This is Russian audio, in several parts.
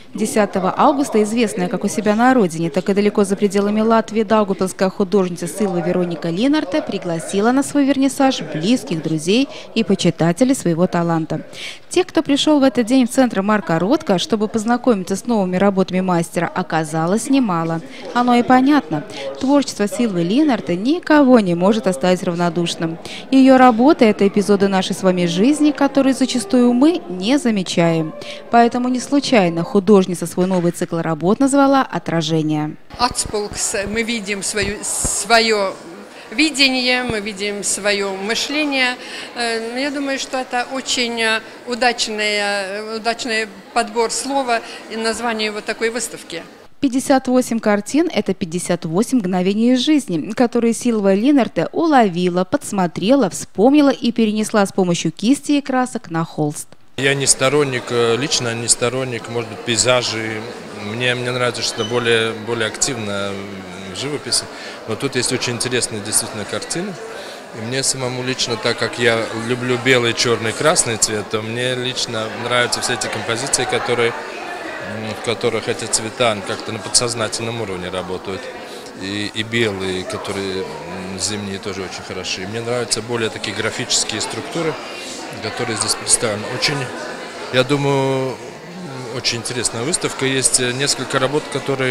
10 августа известная как у себя на родине, так и далеко за пределами Латвии даугавпилская художница Силва Вероника Линарте пригласила на свой вернисаж близких, друзей и почитателей своего таланта. Тех, кто пришел в этот день в центр Марка Ротко, чтобы познакомиться с новыми работами мастера, оказалось немало. Оно и понятно. Творчество Силвы Линарте никого не может оставить равнодушным. Ее работа – это эпизоды нашей с вами жизни, которые зачастую мы не замечаем. Поэтому не случайно художница свой новый цикл работ назвала «Отражение». Мы видим свое видение, мы видим свое мышление. Я думаю, что это очень удачный подбор слова и название вот такой выставки. 58 картин – это 58 мгновений из жизни, которые Силва Линарте уловила, подсмотрела, вспомнила и перенесла с помощью кисти и красок на холст. Я не сторонник, лично не сторонник, может быть, пейзажей. Мне нравится, что это более активно в живописи. Но тут есть очень интересные действительно картины. И мне самому лично, так как я люблю белый, черный, красный цвет, то мне лично нравятся все эти композиции, в которых эти цвета как-то на подсознательном уровне работают. И белые, которые зимние, тоже очень хороши. Мне нравятся более такие графические структуры, которые здесь представлены. Я думаю, очень интересная выставка. Есть несколько работ, которые,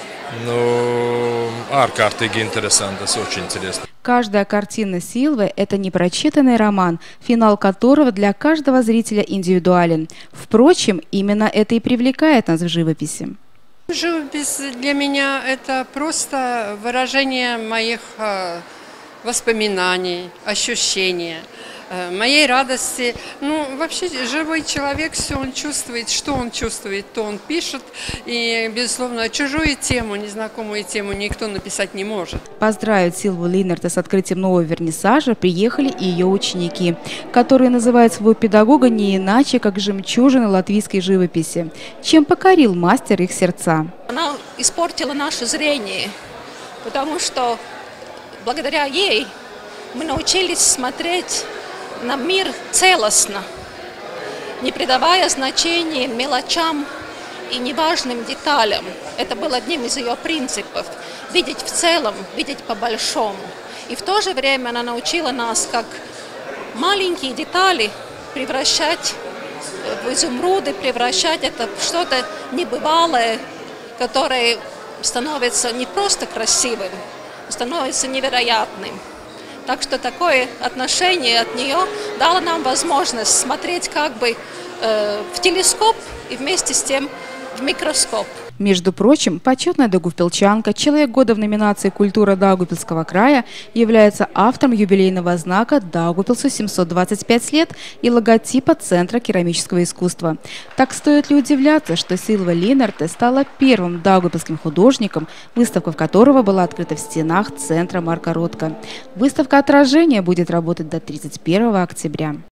ārkārtīgi interesantas, очень интересно. Каждая картина Силвы – это непрочитанный роман, финал которого для каждого зрителя индивидуален. Впрочем, именно это и привлекает нас в живописи. Живопись для меня – это просто выражение моих воспоминаний, ощущений, моей радости. Вообще живой человек, все он чувствует, что он чувствует, то он пишет. И, безусловно, чужую тему, незнакомую тему никто написать не может. Поздравить Силву Линарте с открытием нового вернисажа приехали и ее ученики, которые называют своего педагога не иначе, как жемчужина латвийской живописи, чем покорил мастер их сердца. Она испортила наше зрение, потому что благодаря ей мы научились смотреть на мир целостно, не придавая значения мелочам и неважным деталям. Это был одним из ее принципов – видеть в целом, видеть по-большому. И в то же время она научила нас, как маленькие детали превращать в изумруды, превращать это в что-то небывалое, которое становится не просто красивым, становится невероятным. Так что такое отношение от нее дало нам возможность смотреть как бы в телескоп и вместе с тем в микроскоп. Между прочим, почетная даугавпилчанка, человек года в номинации «Культура Даугавпилского края» является автором юбилейного знака «Даугавпилсу 725 лет» и логотипа Центра керамического искусства. Так стоит ли удивляться, что Силва Линарте стала первым даугавпилским художником, выставка в которого была открыта в стенах Центра Марка Ротко. Выставка «Отражение» будет работать до 31 октября.